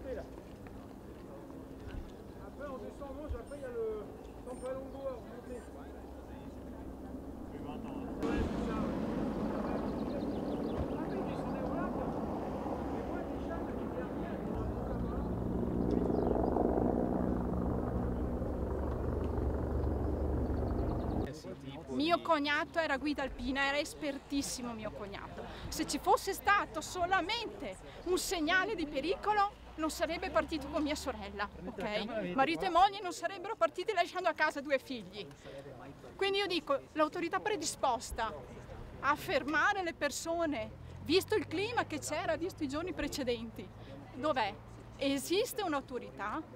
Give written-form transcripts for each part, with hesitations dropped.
là. Après on descend Manche, après il y a le Campalongo à remonter. Ouais, c'est ça. Après ils descendaient au lac. Mais moi déjà, l'année dernière, il y a un peu là-bas. Mio cognato era guida alpina, era espertissimo mio cognato. Se ci fosse stato solamente un segnale di pericolo non sarebbe partito con mia sorella, ok? Marito e moglie non sarebbero partiti lasciando a casa 2 figli. Quindi io dico, l'autorità predisposta a fermare le persone, visto il clima che c'era, visto i giorni precedenti, dov'è? Esiste un'autorità?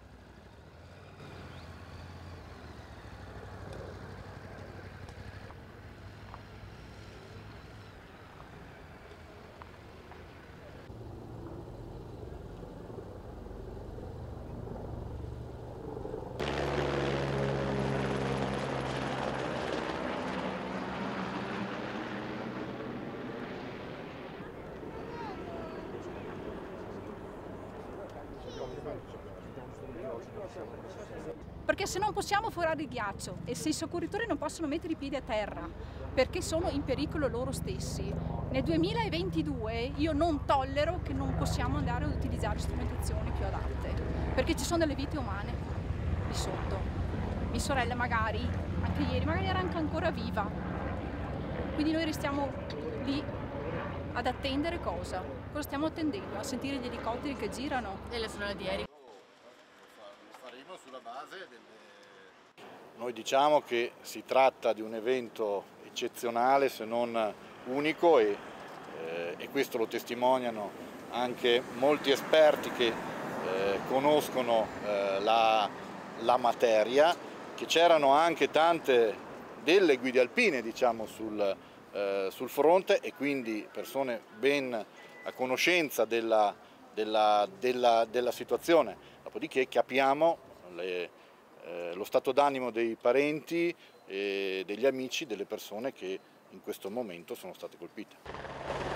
Perché se non possiamo forare il ghiaccio e se i soccorritori non possono mettere i piedi a terra perché sono in pericolo loro stessi, nel 2022 io non tollero che non possiamo andare ad utilizzare strumentazioni più adatte, perché ci sono delle vite umane lì sotto. Mia sorella magari, anche ieri, magari era anche ancora viva, quindi noi restiamo lì ad attendere cosa? Cosa stiamo attendendo? A sentire gli elicotteri che girano? E le sorelle di Eric? Faremo sulla base delle... Noi diciamo che si tratta di un evento eccezionale, se non unico, e questo lo testimoniano anche molti esperti che conoscono la materia, che c'erano anche tante delle guide alpine, diciamo, sul fronte, e quindi persone ben a conoscenza della situazione. Dopodiché capiamo lo stato d'animo dei parenti e degli amici delle persone che in questo momento sono state colpite.